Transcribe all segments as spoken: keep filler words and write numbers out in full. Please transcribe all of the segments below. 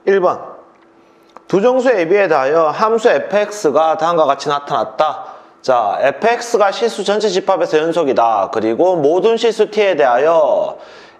일 번 두 정수 에이비에 대하여 함수 에프엑스가 다음과 같이 나타났다. 자, 에프엑스가 실수 전체 집합에서 연속이다. 그리고 모든 실수 t에 대하여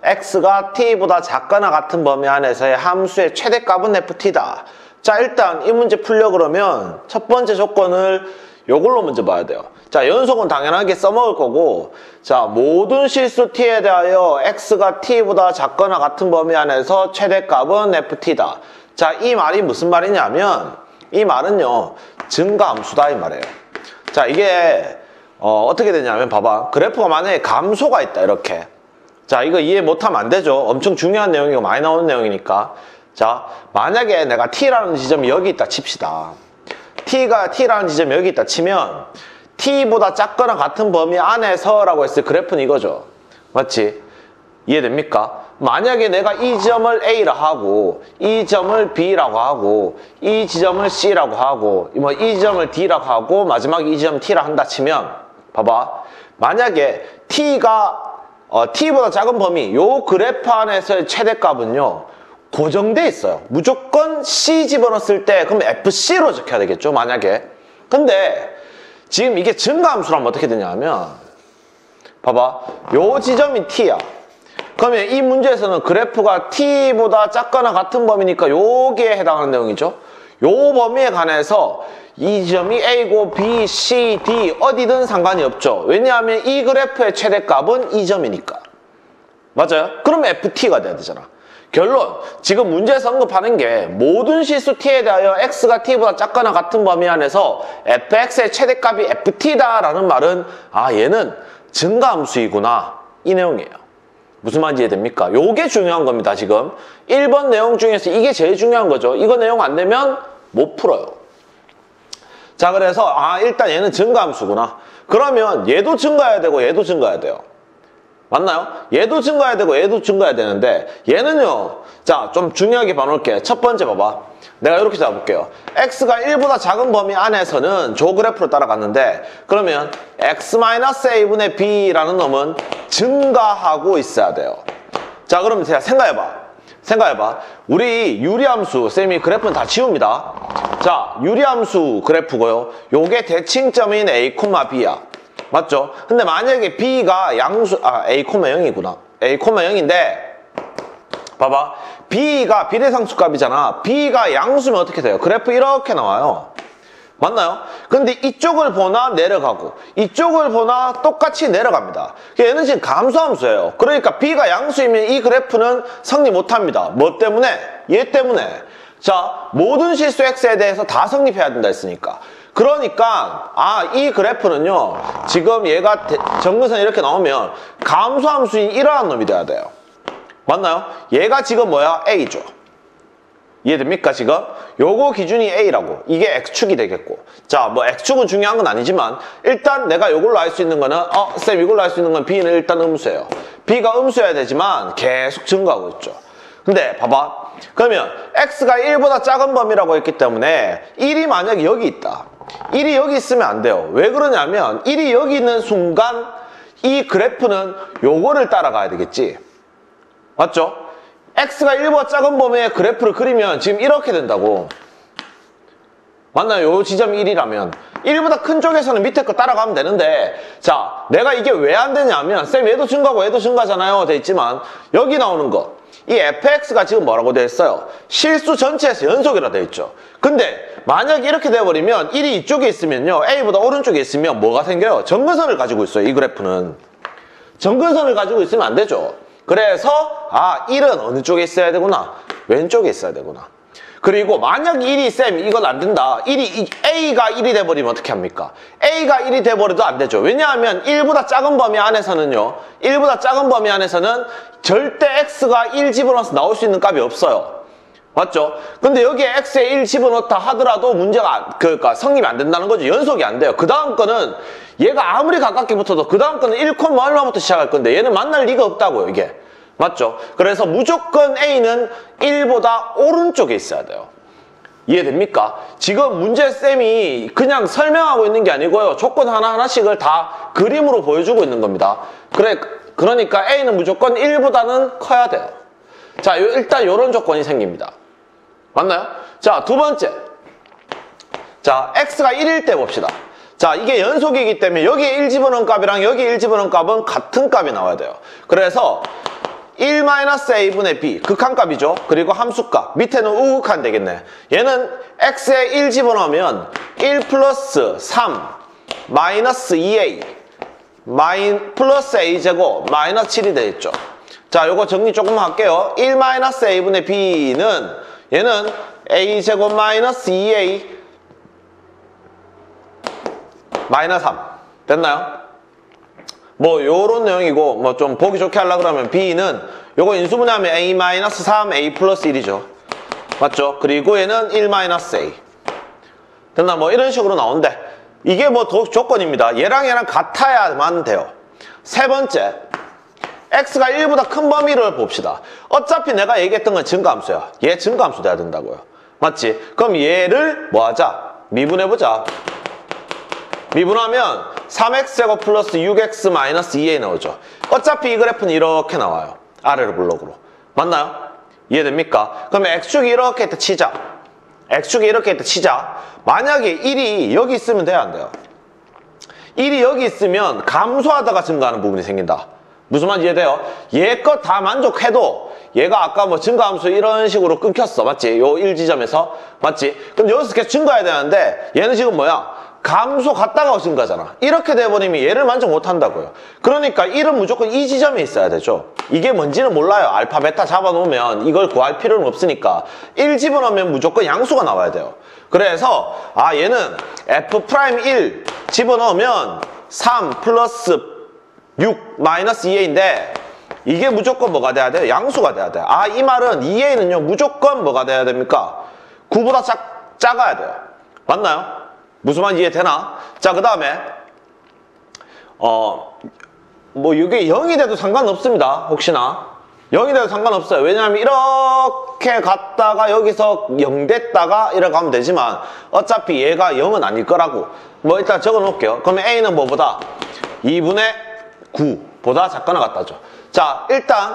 x가 t보다 작거나 같은 범위 안에서의 함수의 최대값은 에프티다. 자, 일단 이 문제 풀려 그러면 첫 번째 조건을 요걸로 먼저 봐야 돼요. 자, 연속은 당연하게 써먹을 거고, 자, 모든 실수 t에 대하여 x가 t보다 작거나 같은 범위 안에서 최대값은 에프티다. 자, 이 말이 무슨 말이냐면, 이 말은요, 증가함수다 이 말이에요. 자, 이게 어, 어떻게 되냐면 봐봐. 그래프가 만약에 감소가 있다 이렇게. 자, 이거 이해 못하면 안 되죠. 엄청 중요한 내용이고 많이 나오는 내용이니까. 자, 만약에 내가 t라는 지점이 여기 있다 칩시다. t가 t라는 지점이 여기 있다 치면 t보다 작거나 같은 범위 안에서 라고 했을 때 그래프는 이거죠. 맞지? 이해됩니까? 만약에 내가 이 점을 A라 하고 이 점을 B라고 하고 이 지점을 C라고 하고 뭐 이 점을 D라고 하고 마지막에 이 점 T라 한다 치면 봐봐. 만약에 T가 어, T보다 작은 범위 요 그래프 안에서의 최대값은요 고정돼 있어요. 무조건 C 집어넣었을 때 그럼 에프씨로 적혀야 되겠죠. 만약에. 근데 지금 이게 증가함수라면 어떻게 되냐면 봐봐. 요 지점이 T야. 그러면 이 문제에서는 그래프가 t보다 작거나 같은 범위니까 여기에 해당하는 내용이죠. 요 범위에 관해서 이 지점이 A고 B, C, D 어디든 상관이 없죠. 왜냐하면 이 그래프의 최대값은 이 점이니까. 맞아요? 그럼 에프티가 돼야 되잖아. 결론, 지금 문제에서 언급하는 게 모든 실수 t에 대하여 x가 t보다 작거나 같은 범위 안에서 에프엑스의 최대값이 에프티다라는 말은 아 얘는 증가함수이구나 이 내용이에요. 무슨 말인지 이해됩니까? 요게 중요한 겁니다, 지금. 일 번 내용 중에서 이게 제일 중요한 거죠. 이거 내용 안 되면 못 풀어요. 자, 그래서, 아, 일단 얘는 증가함수구나. 그러면 얘도 증가해야 되고 얘도 증가해야 돼요. 맞나요? 얘도 증가해야 되고 얘도 증가해야 되는데, 얘는요, 자, 좀 중요하게 봐놓을게. 첫 번째 봐봐. 내가 이렇게 잡아볼게요. x가 일보다 작은 범위 안에서는 조 그래프로 따라갔는데 그러면 x-a분의 b라는 놈은 증가하고 있어야 돼요. 자, 그럼 제가 생각해봐. 생각해봐. 우리 유리함수, 쌤이 그래프는 다 지웁니다. 자, 유리함수 그래프고요. 요게 대칭점인 a, b야. 맞죠? 근데 만약에 b가 양수, 아, a, 영이구나. a, 영인데 봐봐. b가 비례상수 값이잖아. b가 양수면 어떻게 돼요? 그래프 이렇게 나와요. 맞나요? 근데 이쪽을 보나 내려가고 이쪽을 보나 똑같이 내려갑니다. 얘는 지금 감소함수예요. 그러니까 b가 양수이면 이 그래프는 성립 못합니다. 뭐 때문에? 얘 때문에. 자, 모든 실수 x에 대해서 다 성립해야 된다 했으니까. 그러니까 아, 이 그래프는요. 지금 얘가 정근선이 이렇게 나오면 감소함수인 이러한 놈이 돼야 돼요. 맞나요? 얘가 지금 뭐야? A죠. 이해됩니까, 지금? 요거 기준이 A라고. 이게 X축이 되겠고. 자, 뭐 X축은 중요한 건 아니지만 일단 내가 요걸로 알 수 있는 거는 어, 쌤 이걸로 알 수 있는 건 B는 일단 음수예요. B가 음수여야 되지만 계속 증가하고 있죠. 근데 봐봐. 그러면 X가 일보다 작은 범위라고 했기 때문에 일이 만약에 여기 있다. 일이 여기 있으면 안 돼요. 왜 그러냐면 일이 여기 있는 순간 이 그래프는 요거를 따라가야 되겠지. 맞죠? x가 일보다 작은 범위의 그래프를 그리면 지금 이렇게 된다고. 맞나요? 요 지점이 일이라면 일보다 큰 쪽에서는 밑에 거 따라가면 되는데 자, 내가 이게 왜 안 되냐면 쌤 얘도 증가하고 얘도 증가잖아요 돼 있지만 여기 나오는 거 이 에프엑스가 지금 뭐라고 돼 있어요? 실수 전체에서 연속이라 돼 있죠. 근데 만약에 이렇게 돼버리면 일이 이쪽에 있으면요 A보다 오른쪽에 있으면 뭐가 생겨요? 정근선을 가지고 있어요. 이 그래프는 정근선을 가지고 있으면 안 되죠. 그래서 아, 일은 어느 쪽에 있어야 되구나. 왼쪽에 있어야 되구나. 그리고 만약 일이 쌤 이건 안 된다. 일이 A가 일이 돼버리면 어떻게 합니까? A가 일이 돼버려도 안 되죠. 왜냐하면 일보다 작은 범위 안에서는요. 일보다 작은 범위 안에서는 절대 X가 일 집어넣어서 나올 수 있는 값이 없어요. 맞죠? 근데 여기에 X에 일 집어넣다 하더라도 문제가 그러니까 성립이 안 된다는 거죠. 연속이 안 돼요. 그 다음 거는 얘가 아무리 가깝게 붙어도 그 다음 거는 일, 얼마부터 시작할 건데 얘는 만날 리가 없다고요. 이게. 맞죠? 그래서 무조건 A는 일보다 오른쪽에 있어야 돼요. 이해됩니까? 지금 문제쌤이 그냥 설명하고 있는 게 아니고요. 조건 하나하나씩을 다 그림으로 보여주고 있는 겁니다. 그래, 그러니까 A는 무조건 일보다는 커야 돼요. 자, 요, 일단 이런 조건이 생깁니다. 맞나요? 자, 두 번째. 자, x가 일일 때 봅시다. 자, 이게 연속이기 때문에 여기에 일 집어넣은 값이랑 여기에 일 집어넣은 값은 같은 값이 나와야 돼요. 그래서 일 마이너스 a분의 b, 극한값이죠. 그리고 함수값, 밑에는 우극한 되겠네. 얘는 x에 일 집어넣으면 일 플러스 삼 마이너스 이 에이 마이, 플러스 a제곱 마이너스 칠이 되겠죠. 자, 요거 정리 조금 할게요. 일 마이너스 a분의 b는 얘는 a제곱 마이너스 이 에이 마이너스 삼. 됐나요? 뭐 요런 내용이고 뭐 좀 보기 좋게 하려고 그러면 b는 요거 인수분해하면 a 마이너스 삼 a 플러스 일이죠. 맞죠? 그리고 얘는 일 마이너스 a. 됐나? 뭐 이런 식으로 나온대. 이게 뭐 도, 조건입니다. 얘랑 얘랑 같아야만 돼요. 세 번째, x가 일보다 큰 범위를 봅시다. 어차피 내가 얘기했던 건 증가함수야. 얘 증가함수 돼야 된다고요. 맞지? 그럼 얘를 뭐 하자? 미분해보자. 미분하면 삼 엑스제곱 플러스 육 엑스 마이너스 이 에이 나오죠. 어차피 이 그래프는 이렇게 나와요. 아래로 블록으로. 맞나요? 이해됩니까? 그러면 x축이 이렇게 했다 치자. x축이 이렇게 했다 치자. 만약에 일이 여기 있으면 돼야 안 돼요? 일이 여기 있으면 감소하다가 증가하는 부분이 생긴다. 무슨 말인지 이해돼요? 얘 것 다 만족해도 얘가 아까 뭐 증가함수 이런 식으로 끊겼어. 맞지? 요 일 지점에서. 맞지? 그럼 여기서 계속 증가해야 되는데 얘는 지금 뭐야? 감소 갔다가 증가잖아. 이렇게 돼버리면 얘를 만족 못한다고요. 그러니까 일은 무조건 이 지점에 있어야 되죠. 이게 뭔지는 몰라요. 알파, 베타 잡아놓으면 이걸 구할 필요는 없으니까 일 집어넣으면 무조건 양수가 나와야 돼요. 그래서 아 얘는 에프 프라임 일 집어넣으면 삼 플러스 육 마이너스 이 에이인데 이게 무조건 뭐가 돼야 돼요? 양수가 돼야 돼요. 아 이 말은 이 에이는요 무조건 뭐가 돼야 됩니까? 구보다 작, 작아야 돼요. 맞나요? 무슨 말인지 이해되나? 자, 그 다음에 어, 뭐 이게 영이 돼도 상관없습니다. 혹시나 영이 돼도 상관없어요. 왜냐하면 이렇게 갔다가 여기서 영 됐다가 이렇게 가면 되지만 어차피 얘가 영은 아닐 거라고. 뭐 일단 적어 놓을게요. 그러면 a는 뭐보다? 이분의 구보다 작거나 같다죠. 자, 일단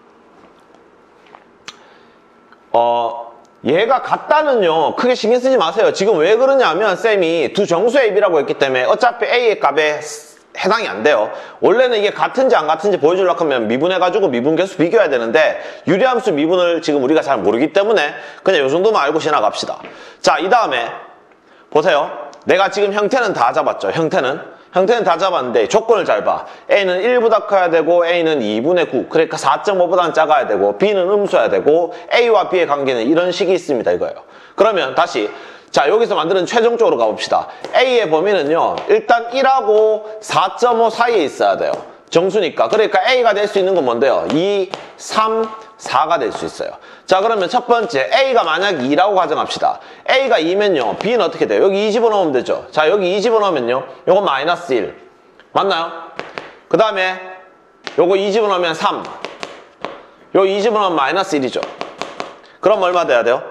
어 얘가 같다는요 크게 신경 쓰지 마세요. 지금 왜 그러냐면 쌤이 두 정수 ab라고 했기 때문에 어차피 a의 값에 해당이 안 돼요. 원래는 이게 같은지 안 같은지 보여주려고 하면 미분해가지고 미분계수 비교해야 되는데 유리함수 미분을 지금 우리가 잘 모르기 때문에 그냥 이 정도만 알고 지나갑시다. 자, 이 다음에 보세요. 내가 지금 형태는 다 잡았죠. 형태는 형태는 다 잡았는데 조건을 잘 봐. a는 일보다 커야 되고 a는 이분의 구. 그러니까 사 점 오보다는 작아야 되고 b는 음수여야 되고 a와 b의 관계는 이런 식이 있습니다. 이거예요. 그러면 다시 자 여기서 만드는 최종적으로 가봅시다. a의 범위는요. 일단 일하고 사 점 오 사이에 있어야 돼요. 정수니까. 그러니까 a가 될 수 있는 건 뭔데요? 이, 삼, 사가 될 수 있어요. 자 그러면 첫 번째 a가 만약 이라고 가정합시다. a가 이면요. b는 어떻게 돼요? 여기 이 집어넣으면 되죠. 자 여기 이 집어넣으면요. 요거 마이너스 일. 맞나요? 그 다음에 요거 이 집어넣으면 삼. 요 이 집어넣으면 마이너스 일이죠. 그럼 얼마 돼야 돼요?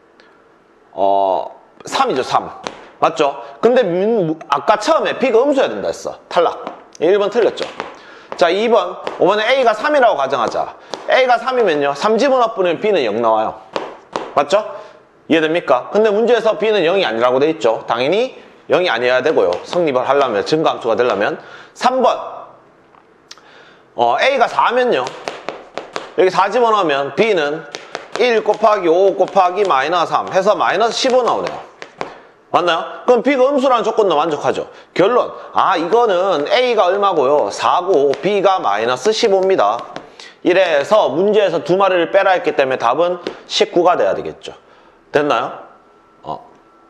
어 삼이죠. 삼. 맞죠? 근데 아까 처음에 b가 음수여야 된다 했어. 탈락. 일 번 틀렸죠. 자 이 번 이번에 a가 삼이라고 가정하자. a가 삼이면요 삼 집어넣으면 b는 영 나와요. 맞죠? 이해됩니까? 근데 문제에서 b는 영이 아니라고 돼 있죠. 당연히 영이 아니어야 되고요. 성립을 하려면 증가함수가 되려면. 삼 번 어, a가 사면요 여기 사 집어넣으면 b는 일 곱하기 오 곱하기 마이너스 삼 해서 마이너스 십오 나오네요. 맞나요? 그럼 b가 음수라는 조건도 만족하죠. 결론, 아 이거는 a가 얼마고요? 사고 b가 마이너스 십오입니다. 이래서 문제에서 두 마리를 빼라 했기 때문에 답은 십구가 돼야 되겠죠. 됐나요? 어.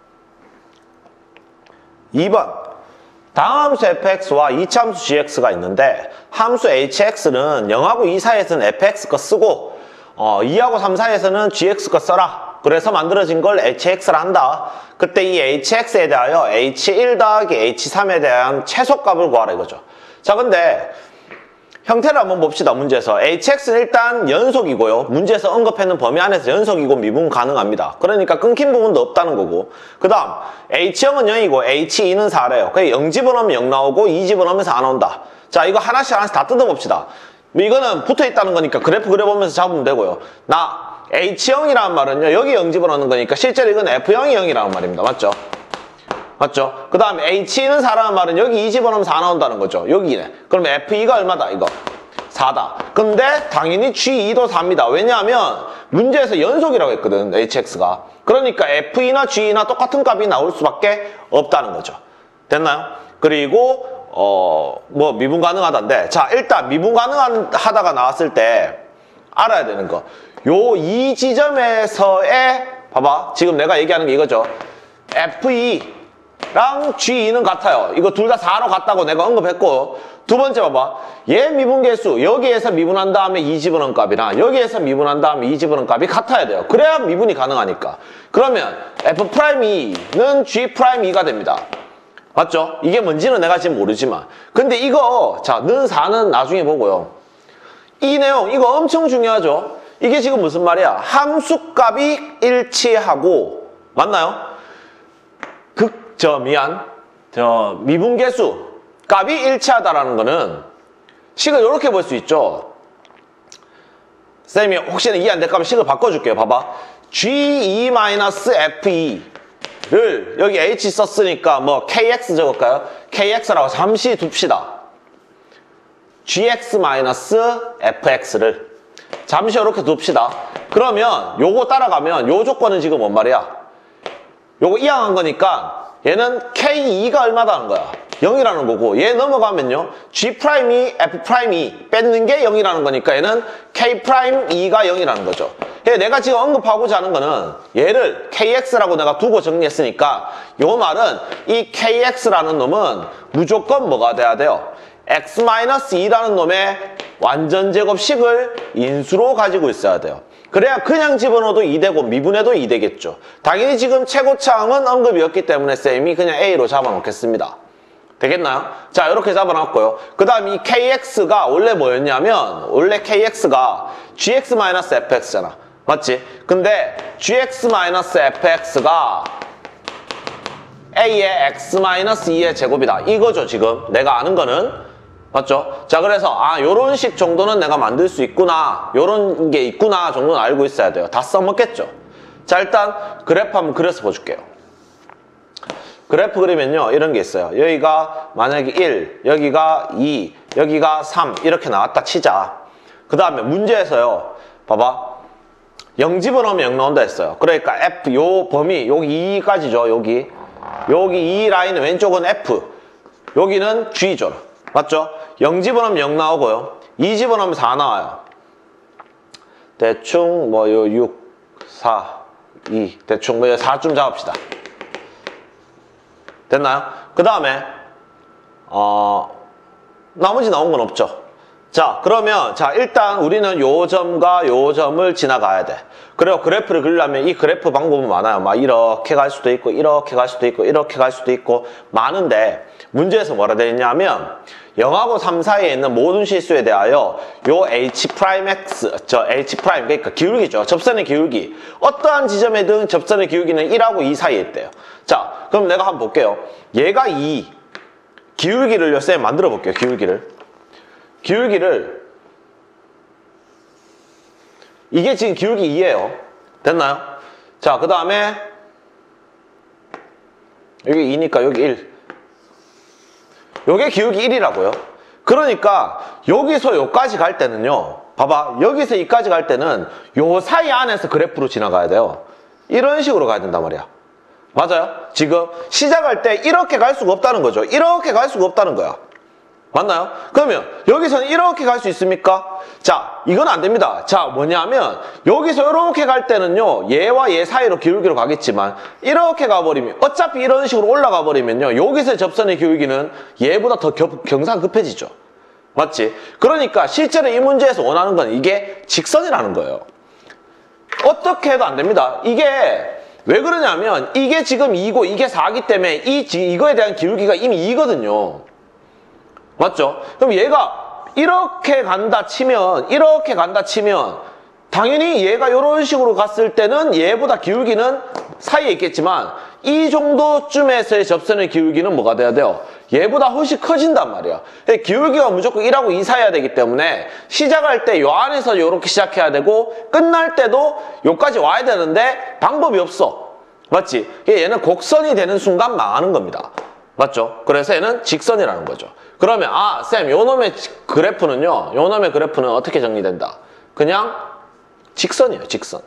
이 번 다함수 fx와 이차함수 gx가 있는데 함수 hx는 영하고 이 사이에서는 fx 거 쓰고 어, 이하고 삼 사이에서는 gx 거 써라. 그래서 만들어진 걸 hx를 한다. 그때 이 hx에 대하여 에이치 일 더하기 에이치 삼에 대한 최소값을 구하라 이거죠. 자 근데 형태를 한번 봅시다. 문제에서 hx는 일단 연속이고요. 문제에서 언급했는 범위 안에서 연속이고 미분 가능합니다. 그러니까 끊긴 부분도 없다는 거고 그 다음 에이치 영은 영이고 에이치 이는 사래요. 그래서 영 집어넣으면 영 나오고 이 집어넣으면 사 나온다. 자 이거 하나씩 하나씩 다 뜯어봅시다. 이거는 붙어있다는 거니까 그래프 그려보면서 잡으면 되고요. 나 에이치 영이라는 말은요, 여기 영 집어넣는 거니까 실제로 이건 에프 영이 영이라는 말입니다. 맞죠? 맞죠? 그 다음에 에이치이는 사라는 말은 여기 이 집어넣으면 사 나온다는 거죠. 여기네. 그럼 에프 이가 얼마다? 이거. 사다. 근데 당연히 지이도 사입니다. 왜냐하면 문제에서 연속이라고 했거든, 에이치엑스가. 그러니까 에프 이나 지이나 똑같은 값이 나올 수밖에 없다는 거죠. 됐나요? 그리고 어, 뭐 미분 가능하다인데, 자, 일단 미분 가능하다가 나왔을 때 알아야 되는 거. 요 이 지점에서의, 봐봐. 지금 내가 얘기하는 게 이거죠. 에프 이랑 지이는 같아요. 이거 둘 다 사로 같다고 내가 언급했고, 두 번째 봐봐. 얘 미분계수, 여기에서 미분한 다음에 이 집어넣은 값이랑 여기에서 미분한 다음에 이 집어넣은 값이 같아야 돼요. 그래야 미분이 가능하니까. 그러면 F'E는 G'E가 됩니다. 맞죠? 이게 뭔지는 내가 지금 모르지만. 근데 이거, 자, 는 사는 나중에 보고요. 이 내용, 이거 엄청 중요하죠? 이게 지금 무슨 말이야? 함수값이 일치하고, 맞나요? 극, 저, 미안. 저, 미분계수 값이 일치하다라는 거는 식을 이렇게 볼 수 있죠. 쌤이 혹시나 이해 안 될까 하면 식을 바꿔줄게요. 봐봐. 지이-에프이를 여기 H 썼으니까 뭐 케이엑스 적을까요? 케이엑스라고 잠시 둡시다. 지엑스-에프엑스를 잠시 이렇게 둡시다. 그러면 요거 따라가면 요 조건은 지금 뭔 말이야? 요거 이항한 거니까 얘는 케이이가 얼마다는 거야? 영이라는 거고, 얘 넘어가면요, G'이 F'이 뺏는 게 영이라는 거니까 얘는 K'이가 영이라는 거죠. 내가 지금 언급하고자 하는 거는 얘를 케이엑스라고 내가 두고 정리했으니까 요 말은 이 케이엑스라는 놈은 무조건 뭐가 돼야 돼요? 엑스 이라는 놈의 완전 제곱식을 인수로 가지고 있어야 돼요. 그래야 그냥 집어넣어도 이 되고 미분해도 이 되겠죠. 당연히 지금 최고차항은 언급이었기 때문에 쌤이 그냥 A로 잡아놓겠습니다. 되겠나요? 자, 이렇게 잡아놨고요. 그 다음 이 케이엑스가 원래 뭐였냐면, 원래 케이엑스가 지엑스-에프엑스잖아. 맞지? 근데 지엑스-에프엑스가 A의 X-이의 제곱이다. 이거죠, 지금. 내가 아는 거는. 맞죠? 자, 그래서 아, 요런 식 정도는 내가 만들 수 있구나. 요런 게 있구나 정도는 알고 있어야 돼요. 다 써먹겠죠? 자, 일단 그래프 한번 그려서 보여줄게요. 그래프 그리면요, 이런 게 있어요. 여기가 만약에 일, 여기가 이, 여기가 삼 이렇게 나왔다 치자. 그 다음에 문제에서요, 봐봐, 영 집어넣으면 영 나온다 했어요. 그러니까 F, 요 범위, 여기 이까지죠. 여기 여기 이 라인 왼쪽은 F, 여기는 G죠. 맞죠? 영 집어넣으면 영 나오고요, 이 집어넣으면 사 나와요. 대충 뭐 요 육, 사, 이 대충 뭐 사쯤 잡읍시다. 됐나요? 그 다음에 어 나머지 나온 건 없죠. 자, 그러면 자, 일단 우리는 요 점과 요 점을 지나가야 돼. 그리고 그래프를 그리려면 이 그래프 방법은 많아요. 막 이렇게 갈 수도 있고 이렇게 갈 수도 있고 이렇게 갈 수도 있고 많은데, 문제에서 뭐라 되어 있냐면 영하고 삼 사이에 있는 모든 실수에 대하여 요 H'X, 저 H' 그러니까 기울기죠. 접선의 기울기. 어떠한 지점에든 접선의 기울기는 일하고 이 사이에 있대요. 자, 그럼 내가 한번 볼게요. 얘가 이, 기울기를요, 쌤 만들어 볼게요. 기울기를. 기울기를, 이게 지금 기울기 이예요. 됐나요? 자, 그 다음에 여기 이니까 여기 일. 요게 기울기 일이라고요. 그러니까 여기서 여기까지 갈 때는요, 봐봐, 여기서 여기까지 갈 때는 요 사이 안에서 그래프로 지나가야 돼요. 이런 식으로 가야 된단 말이야. 맞아요? 지금 시작할 때 이렇게 갈 수가 없다는 거죠. 이렇게 갈 수가 없다는 거야. 맞나요? 그러면 여기서는 이렇게 갈 수 있습니까? 자, 이건 안 됩니다. 자, 뭐냐면 여기서 이렇게 갈 때는요, 얘와 얘 사이로 기울기로 가겠지만 이렇게 가버리면, 어차피 이런 식으로 올라가 버리면요, 여기서의 접선의 기울기는 얘보다 더 겨, 경사가 급해지죠. 맞지? 그러니까 실제로 이 문제에서 원하는 건 이게 직선이라는 거예요. 어떻게 해도 안 됩니다. 이게 왜 그러냐면 이게 지금 이고 이게 사기 때문에 이, 이거에 대한 기울기가 이미 이거든요. 맞죠? 그럼 얘가 이렇게 간다 치면, 이렇게 간다 치면 당연히 얘가 이런 식으로 갔을 때는 얘보다 기울기는 사이에 있겠지만 이 정도쯤에서의 접선의 기울기는 뭐가 돼야 돼요? 얘보다 훨씬 커진단 말이야. 기울기가 무조건 일하고 이 사이여야 되기 때문에 시작할 때 요 안에서 이렇게 시작해야 되고 끝날 때도 요까지 와야 되는데 방법이 없어. 맞지? 얘는 곡선이 되는 순간 망하는 겁니다. 맞죠? 그래서 얘는 직선이라는 거죠. 그러면 아, 쌤, 요 놈의 그래프는요. 요 놈의 그래프는 어떻게 정리된다? 그냥 직선이에요. 직선.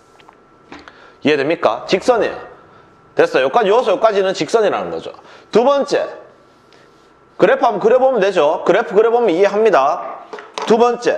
이해됩니까? 직선이에요. 됐어요. 여기까지, 요소 여기까지는 직선이라는 거죠. 두 번째, 그래프 한번 그려보면 되죠. 그래프 그려보면 이해합니다. 두 번째,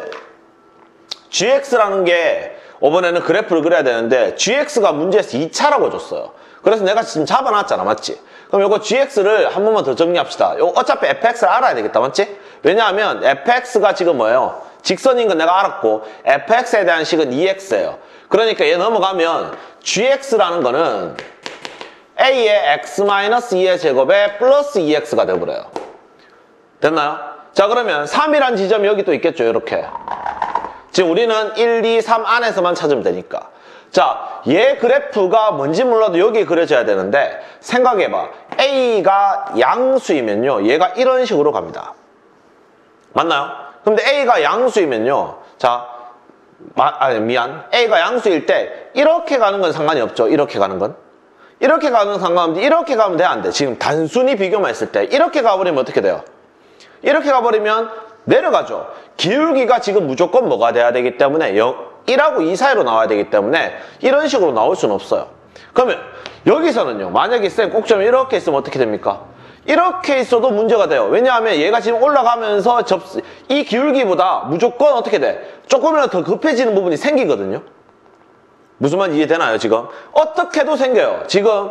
지엑스라는 게 이번에는 그래프를 그려야 되는데 지엑스가 문제에서 이 차라고 줬어요. 그래서 내가 지금 잡아놨잖아. 맞지? 그럼 요거 지엑스를 한 번만 더 정리합시다. 요 어차피 에프엑스를 알아야 되겠다. 맞지? 왜냐하면 에프엑스가 지금 뭐예요? 직선인 건 내가 알았고 에프엑스에 대한 식은 이엑스예요. 그러니까 얘 넘어가면 지엑스라는 거는 A의 x-이의 제곱에 플러스 이엑스가 되어버려요. 됐나요? 자, 그러면 삼이란 지점이 여기 또 있겠죠. 이렇게. 지금 우리는 일, 이, 삼 안에서만 찾으면 되니까. 자, 얘 그래프가 뭔지 몰라도 여기에 그려져야 되는데 생각해봐. A가 양수이면요. 얘가 이런 식으로 갑니다. 맞나요? 근데 A가 양수이면요. 자, 마, 아니, 미안. A가 양수일 때 이렇게 가는 건 상관이 없죠. 이렇게 가는 건. 이렇게 가는 건 상관없는데 이렇게 가면 돼? 안 돼? 지금 단순히 비교만 했을 때 이렇게 가버리면 어떻게 돼요? 이렇게 가버리면 내려가죠. 기울기가 지금 무조건 뭐가 돼야 되기 때문에 일하고 이 사이로 나와야 되기 때문에 이런 식으로 나올 수는 없어요. 그러면 여기서는요. 만약에 쌤 꼭점이 이렇게 있으면 어떻게 됩니까? 이렇게 있어도 문제가 돼요. 왜냐하면 얘가 지금 올라가면서 접, 이 기울기보다 무조건 어떻게 돼? 조금이라도 더 급해지는 부분이 생기거든요. 무슨 말 이해되나요 지금? 어떻게도 생겨요. 지금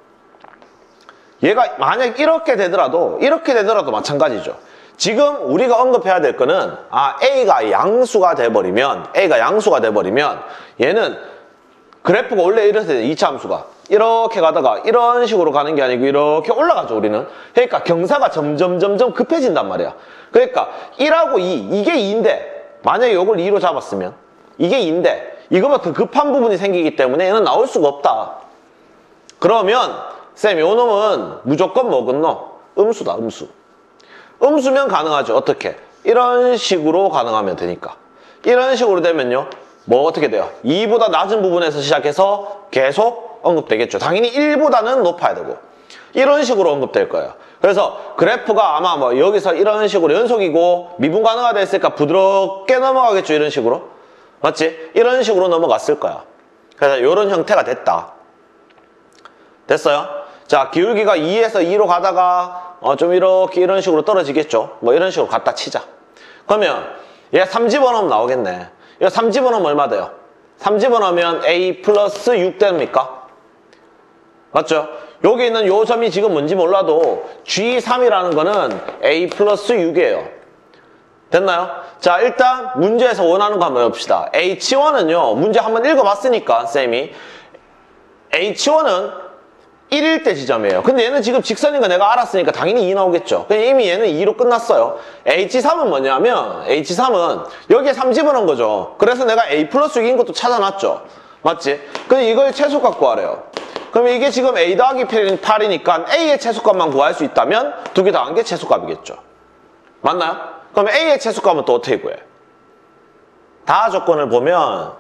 얘가 만약 이렇게 되더라도 이렇게 되더라도 마찬가지죠. 지금 우리가 언급해야 될 거는 아 A가 양수가 돼버리면 A가 양수가 돼버리면 얘는 그래프가 원래 이렇게 돼. 이차 함수가 이렇게 가다가 이런 식으로 가는 게 아니고 이렇게 올라가죠. 우리는. 그러니까 경사가 점점 점점 급해진단 말이야. 그러니까 일하고 이 이게 이인데 만약에 이걸 이로 잡았으면 이게 이인데 이거보다 더 급한 부분이 생기기 때문에 얘는 나올 수가 없다. 그러면 쌤, 요 놈은 무조건 뭐겠노? 음수다, 음수. 음수면 가능하죠. 어떻게? 이런 식으로 가능하면 되니까. 이런 식으로 되면요. 뭐 어떻게 돼요? 이보다 낮은 부분에서 시작해서 계속 언급되겠죠. 당연히 일보다는 높아야 되고. 이런 식으로 언급될 거예요. 그래서 그래프가 아마 뭐 여기서 이런 식으로 연속이고 미분 가능하다 했으니까 부드럽게 넘어가겠죠. 이런 식으로. 맞지? 이런 식으로 넘어갔을 거야. 그래서 이런 형태가 됐다. 됐어요? 자, 기울기가 이에서 이로 가다가 어, 좀 이렇게 이런 식으로 떨어지겠죠. 뭐 이런 식으로 갖다 치자. 그러면 얘 삼 집어넣으면 나오겠네. 이거 삼 집어넣으면 얼마 돼요? 삼 집어넣으면 A 플러스 육 됩니까? 맞죠? 여기 있는 요 점이 지금 뭔지 몰라도 지 삼이라는 거는 A 플러스 육이에요. 됐나요? 자, 일단 문제에서 원하는 거 한번 해봅시다. 에이치 원은요, 문제 한번 읽어봤으니까, 쌤이. 에이치 원은 일일 때 지점이에요. 근데 얘는 지금 직선인 거 내가 알았으니까 당연히 이 나오겠죠. 그냥 이미 얘는 이로 끝났어요. 에이치 삼은 뭐냐면, 에이치 삼은 여기에 삼 집어넣은 거죠. 그래서 내가 A 플러스 육인 것도 찾아놨죠. 맞지? 근데 이걸 최소값 구하래요. 그럼 이게 지금 A 더하기 팔이니까 A의 최소값만 구할 수 있다면 두 개 더한 게 최소값이겠죠. 맞나요? 그럼 A의 최소값은 또 어떻게 구해? 다 조건을 보면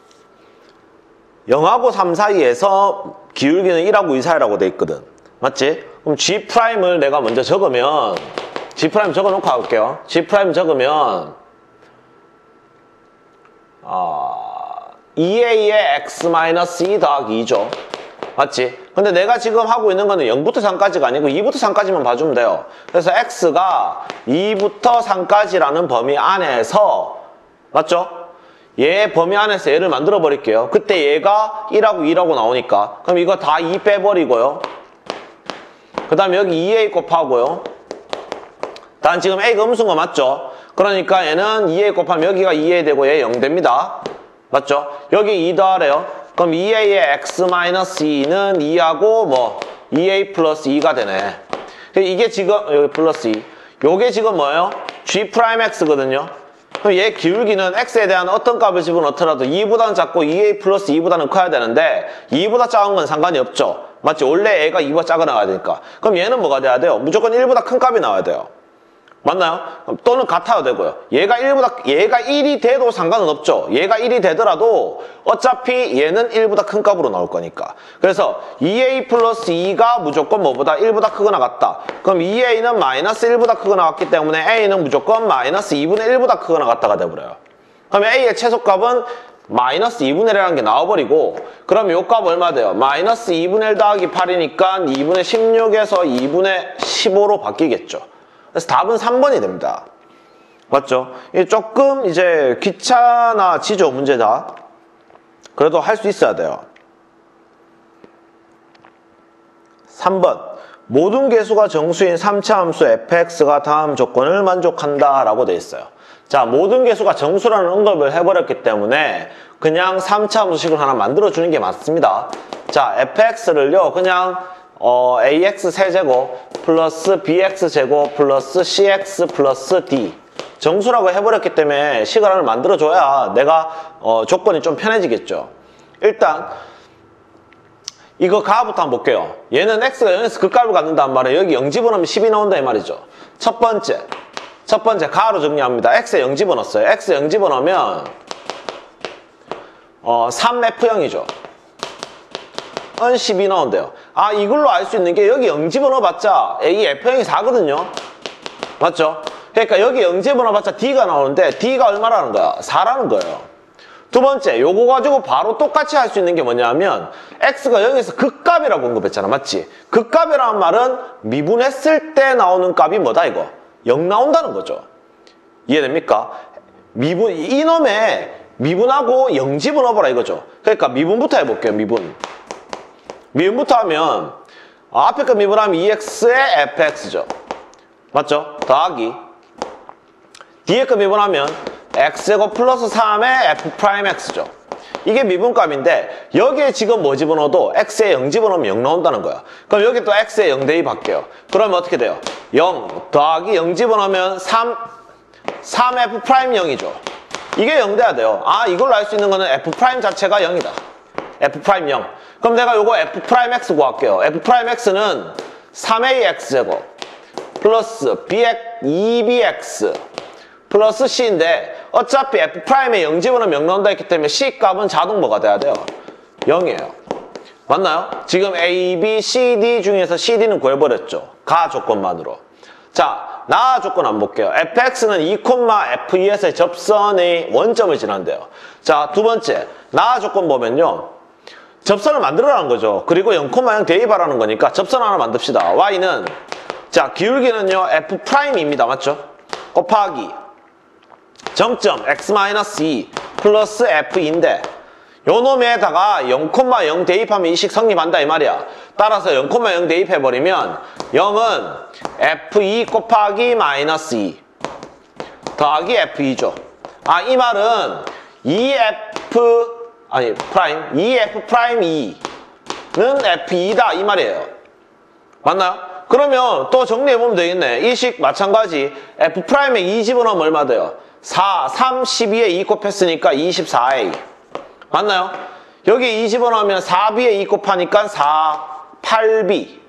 영하고 삼 사이에서 기울기는 일하고 이 사이라고 돼 있거든. 맞지? 그럼 G'을 내가 먼저 적으면 G' 적어놓고 가볼게요. G' 적으면 어, 이 에이의 x-이 더하기 이죠. 맞지? 근데 내가 지금 하고 있는 거는 영부터 삼까지가 아니고 이부터 삼까지만 봐주면 돼요. 그래서 x가 이부터 삼까지라는 범위 안에서, 맞죠? 얘 범위 안에서 얘를 만들어 버릴게요. 그때 얘가 일하고 이라고 나오니까. 그럼 이거 다 이 빼버리고요. 그 다음에 여기 이 에이 곱하고요. 단 지금 a가 음수인 거 맞죠? 그러니까 얘는 이 에이 곱하면 여기가 이 에이 되고 얘 영 됩니다. 맞죠? 여기 이 더하래요. 그럼 이 에이의 x-이는 이하고 뭐 이 에이 플러스 이가 되네. 이게 지금 여기 플러스 이. 요게 지금 뭐예요? G'X거든요. 그럼 얘 기울기는 x에 대한 어떤 값을 집어넣더라도 이보다는 작고 이 에이 플러스 이보다는 커야 되는데 이보다 작은 건 상관이 없죠. 맞지? 원래 A가 이보다 작아 나가야 되니까. 그럼 얘는 뭐가 돼야 돼요? 무조건 일보다 큰 값이 나와야 돼요. 맞나요? 또는 같아야 되고요. 얘가 일보다, 얘가 일이 돼도 상관은 없죠. 얘가 일이 되더라도 어차피 얘는 일보다 큰 값으로 나올 거니까. 그래서 이 에이 플러스 이가 무조건 뭐보다 일보다 크거나 같다. 그럼 이 에이는 마이너스 일보다 크거나 같기 때문에 A는 무조건 마이너스 이분의 일보다 크거나 같다가 돼버려요. 그러면 A의 최소값은 마이너스 이분의 일이라는 게 나와버리고, 그럼 요 값 얼마 돼요? 마이너스 이분의 일 더하기 팔이니까 이분의 십육에서 이분의 십오로 바뀌겠죠. 그래서 답은 삼 번이 됩니다. 맞죠? 이게 조금 이제 귀찮아지죠, 문제다. 그래도 할 수 있어야 돼요. 삼 번. 모든 개수가 정수인 삼 차 함수 에프엑스가 다음 조건을 만족한다 라고 돼 있어요. 자, 모든 개수가 정수라는 응답을 해버렸기 때문에 그냥 삼 차 함수식을 하나 만들어주는 게 맞습니다. 자, 에프엑스를요, 그냥 어, 에이엑스 세제곱 플러스 비엑스제곱 플러스 씨엑스 플러스 D 정수라고 해버렸기 때문에 식을 하나 만들어줘야 내가 어, 조건이 좀 편해지겠죠. 일단 이거 가부터 한번 볼게요. 얘는 x가 영에서 극값을 갖는단 말이에요. 여기 영 집어넣으면 십이 나온다 이 말이죠. 첫 번째 첫 번째 가로 정리합니다. x에 영 집어넣었어요. x에 영 집어넣으면 어, 삼 에프 영이죠. 은 십이 나온대요. 아, 이걸로 알 수 있는 게 여기 영 집어넣어봤자 이 에프 영이 사거든요. 맞죠? 그러니까 여기 영 집어넣어봤자 D가 나오는데 D가 얼마라는 거야? 사라는 거예요. 두 번째, 요거 가지고 바로 똑같이 할 수 있는 게 뭐냐면 x가 영에서 극값이라고 언급했잖아. 맞지? 극값이라는 말은 미분했을 때 나오는 값이 뭐다 이거? 영 나온다는 거죠. 이해됩니까? 미분, 이놈에 미분하고 영 집어넣어보라 이거죠. 그러니까 미분부터 해볼게요. 미분. 미분부터 하면 아, 앞에 거 미분하면 이 엑스의 에프엑스죠. 맞죠? 더하기 뒤에 거 미분하면 x제곱 플러스 삼의 f 프라임 x죠. 이게 미분값인데 여기에 지금 뭐 집어넣어도 x에 영 집어넣으면 영 나온다는 거야. 그럼 여기 또 x에 영 대입할게요. 그러면 어떻게 돼요? 영 더하기 영 집어넣으면 삼, 삼 에프 프라임 영이죠. 이게 영 돼야 돼요. 아, 이걸로 알 수 있는 거는 f 프라임 자체가 영이다. f 프라임 영. 그럼 내가 요거 f 프라임 x 구할게요. f 프라임 x는 삼 에이 x제곱 플러스 이 비 엑스 플러스 c인데 어차피 f 프라임에 영 집어넣으면 영 나온다 했기 때문에 c 값은 자동 뭐가 돼야 돼요? 영이에요. 맞나요? 지금 A, B, C, D 중에서 C, D는 구해버렸죠. 가 조건만으로. 자, 나 조건 한번 볼게요. 에프엑스는 이, 에프 이에서의 접선의 원점을 지난대요. 자, 두 번째 나 조건 보면요, 접선을 만들어라는 거죠. 그리고 영, 영 대입하라는 거니까 접선 하나 만듭시다. Y는 자, 기울기는요 F 프라임입니다. 맞죠? 곱하기 정점 x 이 플러스 에프인데 요 놈에다가 영, 영 대입하면 이 식 성립한다 이 말이야. 따라서 영, 영 대입해버리면 영은 에프 이 곱하기 마이너스 이 더하기 에프 이죠. 아, 이 말은 이 에프 아니 프라임 이 에프 프라임 이는 에프 이다 이 말이에요. 맞나요? 그러면 또 정리해보면 되겠네. 이 식 마찬가지 F 프라임에 이 집어넣으면 얼마 돼요? 사, 삼, 십이에 이 곱했으니까 이십사 에이. 맞나요? 여기 이 집어넣으면 사 비에 이 곱하니까 사, 팔 비.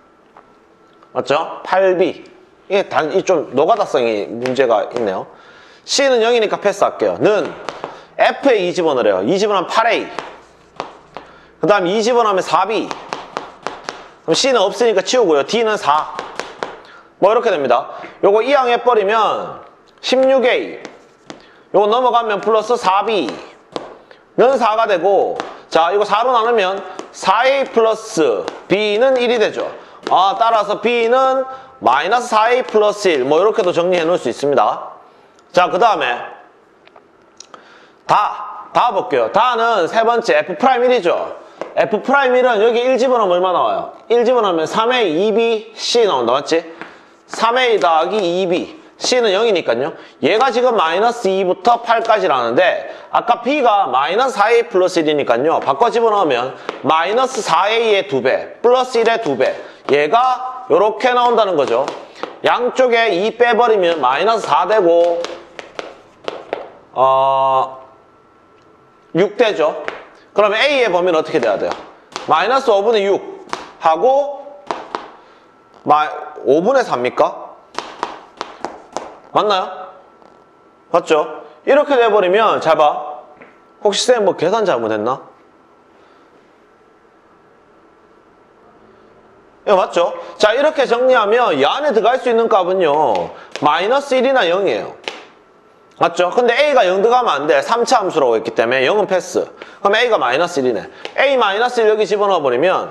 맞죠? 팔 비. 이게 단, 좀 노가다성이 문제가 있네요. C는 영이니까 패스할게요. 는 F에 이 집어넣으래요. 이 집어넣으면 팔 에이. 그 다음 이 집어넣으면 사 비. 그럼 C는 없으니까 치우고요. D는 사. 뭐 이렇게 됩니다. 요거 이항해버리면 십육 에이. 요거 넘어가면 플러스 사 비는 사가 되고, 자, 이거 사로 나누면 사 에이 플러스 B는 일이 되죠. 아, 따라서 B는 마이너스 사 에이 플러스 일. 뭐 이렇게도 정리해 놓을 수 있습니다. 자, 그 다음에 다, 다 볼게요. 다는 세 번째 F 프라임 일이죠. F 프라임 일은 여기 일 집어넣으면 얼마 나와요? 일 집어넣으면 삼 에이 이 비 C 나온다. 맞지? 삼 에이 더하기 이 비. C는 영이니까요. 얘가 지금 마이너스 이부터 팔까지라는데 아까 B가 마이너스 사 에이 플러스 일이니까요. 바꿔 집어넣으면 마이너스 사 에이의 두 배 플러스 일의 두 배. 얘가 이렇게 나온다는 거죠. 양쪽에 이 빼버리면 마이너스 사 되고 어... 육 되죠. 그러면 A의 범위는 어떻게 돼야 돼요? 마이너스 오분의 육 하고 오분의 사입니까? 맞나요? 맞죠? 이렇게 돼버리면 잘 봐. 혹시 쌤 뭐 계산 잘못했나? 이거 맞죠? 자, 이렇게 정리하면 이 안에 들어갈 수 있는 값은요 마이너스 일이나 영이에요. 맞죠? 근데 A가 영 들어가면 안 돼. 삼 차 함수라고 했기 때문에 영은 패스. 그럼 A가 마이너스 일이네. A 마이너스 일 여기 집어넣어 버리면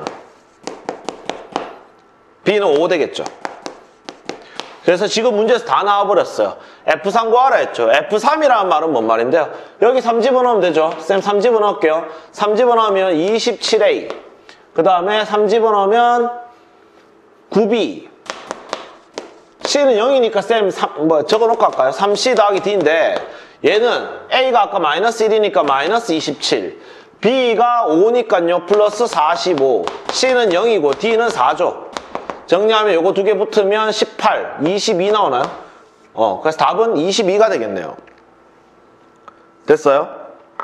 B는 오 되겠죠. 그래서 지금 문제에서 다 나와버렸어요. 에프 삼 구하라 했죠. 에프 삼이라는 말은 뭔 말인데요? 여기 삼 집어넣으면 되죠. 쌤 삼 집어넣을게요. 삼 집어넣으면 이십칠 에이. 그 다음에 삼 집어넣으면 구 비. C는 영이니까 쌤 삼, 뭐 적어놓고 할까요? 삼 씨 더하기 D인데 얘는 A가 아까 마이너스 일이니까 마이너스 이십칠. B가 오니까요 플러스 사십오. C는 영이고 D는 사죠. 정리하면 요거 두 개 붙으면 십팔, 이십이 나오나요? 어, 그래서 답은 이십이가 되겠네요. 됐어요?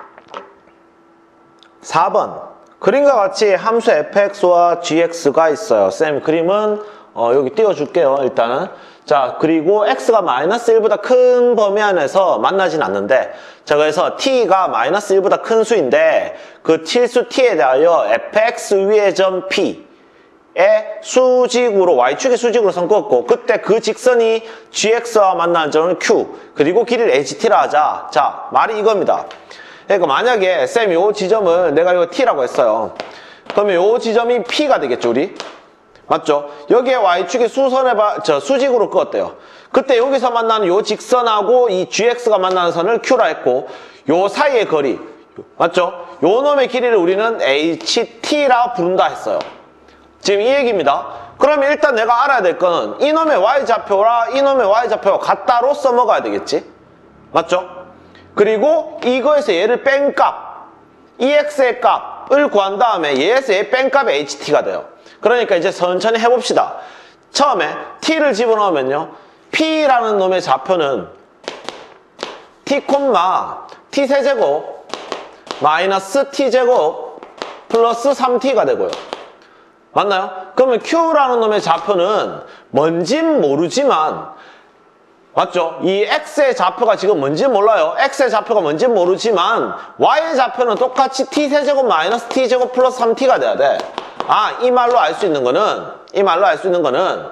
사 번. 그림과 같이 함수 에프엑스와 지엑스가 있어요. 쌤, 그림은 어, 여기 띄워줄게요, 일단은. 자, 그리고 x가 마이너스 일보다 큰 범위 안에서 만나진 않는데, 자, 그래서 t가 마이너스 일보다 큰 수인데, 그 til수 t에 대하여 에프엑스 위의 점 p 의 수직으로, y축의 수직으로 선 긋고, 그때 그 직선이 지엑스와 만나는 점은 q, 그리고 길이를 에이치티라 하자. 자, 말이 이겁니다. 그러니까 만약에 쌤 요 지점을 내가 이거 t라고 했어요. 그러면 요 지점이 p가 되겠죠, 우리? 맞죠? 여기에 y축의 수선에 바, 저 수직으로 그었대요. 그때 여기서 만나는 요 직선하고 이 지엑스가 만나는 선을 q라 했고, 요 사이의 거리, 맞죠? 요 놈의 길이를 우리는 에이치티라 부른다 했어요. 지금 이 얘기입니다. 그러면 일단 내가 알아야 될 거는 이놈의 y좌표라 이놈의 y좌표가 같다로 써먹어야 되겠지? 맞죠? 그리고 이거에서 얘를 뺀 값, 이엑스의 값을 구한 다음에 얘에서 얘 뺀 값이 에이치티가 돼요. 그러니까 이제 천천히 해봅시다. 처음에 t를 집어넣으면요, p라는 놈의 좌표는 t, t 세제곱 마이너스 t제곱 플러스 삼 티가 되고요. 맞나요? 그러면 q라는 놈의 좌표는 뭔진 모르지만, 맞죠? 이 x의 좌표가 지금 뭔진 몰라요. x의 좌표가 뭔진 모르지만 y의 좌표는 똑같이 t세제곱 마이너스 t제곱 플러스 삼 티가 돼야 돼. 아, 이 말로 알 수 있는 거는, 이 말로 알 수 있는 거는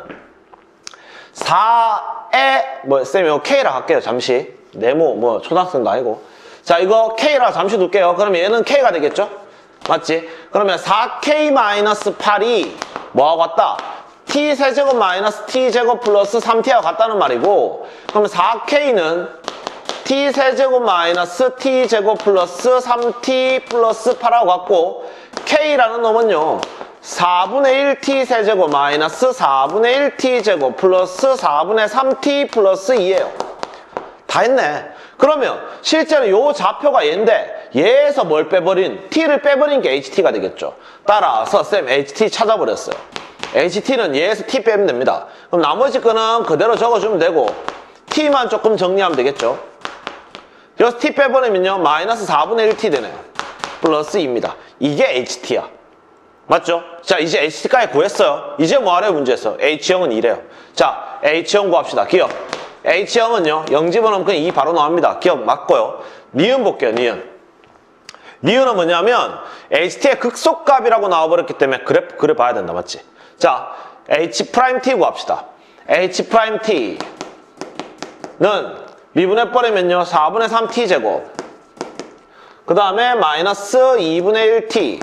사에, 뭐 쌤 이거 k라 할게요. 잠시 네모 뭐 초등학생도 아니고. 자, 이거 k라 잠시 둘게요. 그러면 얘는 k가 되겠죠? 맞지? 그러면 사 케이 마이너스 팔이 뭐하고 같다? t세제곱 마이너스 t제곱 플러스 삼 티하고 같다는 말이고, 그러면 사 케이는 t세제곱 마이너스 t제곱 플러스 삼 티 플러스 팔하고 같고, k라는 놈은요 사분의 일 티 세제곱 마이너스 사분의 일 티 제곱 플러스 사분의 삼 티 플러스 이예요. 다 했네. 그러면 실제로 요 좌표가 얘인데 얘에서 뭘 빼버린, t를 빼버린 게 에이치티가 되겠죠. 따라서 쌤 에이치티 찾아버렸어요. 에이치티는 얘에서 t 빼면 됩니다. 그럼 나머지 거는 그대로 적어주면 되고 t만 조금 정리하면 되겠죠. 여기서 t 빼버리면요 마이너스 사분의 일 티 되네요. 플러스 이입니다. 이게 에이치티야. 맞죠? 자, 이제 에이치티까지 구했어요. 이제 뭐 하래요, 문제에서? 에이치영은 이래요. 자, 에이치영 구합시다. 기억. 에이치영은요, 영 집어넣으면 그냥 이 바로 나옵니다. 기억 맞고요. 니은 볼게요, 니은. 니은은 뭐냐면, 에이치티의 극소값이라고 나와버렸기 때문에 그래, 그래 봐야 된다, 맞지? 자, H 프라임 T 구합시다. H 프라임 T는 미분해버리면요, 사분의 삼 티 제곱. 그 다음에 마이너스 이분의 일 티.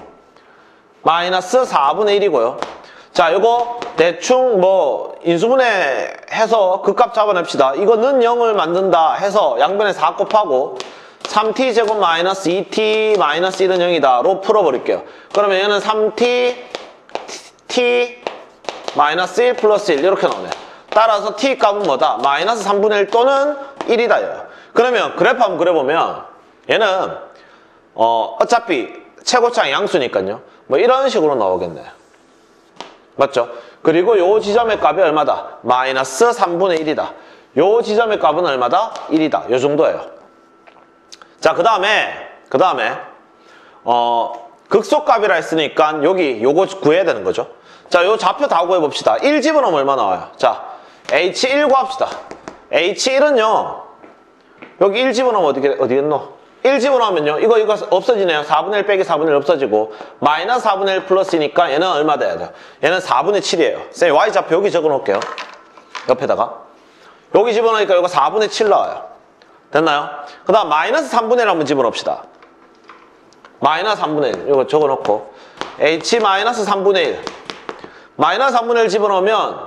마이너스 사분의 일이고요. 자, 요거 대충 뭐 인수분해 해서 그 값 잡아냅시다. 이거는 영을 만든다 해서 양변에 사 곱하고 삼 티 제곱 마이너스 이 티 마이너스 일은 영이다 로 풀어버릴게요. 그러면 얘는 삼 티 t 마이너스 일 플러스 일 이렇게 나오네. 따라서 t 값은 뭐다? 마이너스 삼분의 일 또는 일이다. 얘요. 그러면 그래프 한번 그려보면 얘는 어 어차피 최고차항 양수니까요. 뭐 이런 식으로 나오겠네. 맞죠? 그리고 요 지점의 값이 얼마다? 마이너스 삼분의 일이다. 요 지점의 값은 얼마다? 일이다. 요 정도예요. 자, 그 다음에 그 다음에 어 극소값이라 했으니까 여기 요거 구해야 되는 거죠. 자, 요 좌표 다 구해봅시다. 일 집어넣으면 얼마 나와요? 자, 에이치 일 구합시다. 에이치 일은요, 여기 일 집어넣으면 어디, 어디겠노? 일 집어넣으면요, 이거, 이거 없어지네요. 사분의 일 빼기 사분의 일 없어지고, 마이너스 사분의 일 플러스니까 얘는 얼마 돼야 돼요? 얘는 사분의 칠이에요. 쌤이 Y좌표 여기 적어 놓을게요. 옆에다가. 여기 집어넣으니까 이거 사분의 칠 나와요. 됐나요? 그 다음 마이너스 삼분의 일 한번 집어넣읍시다. 마이너스 삼분의 일. 이거 적어 놓고. H 마이너스 삼분의 일. 마이너스 삼분의 일 집어넣으면,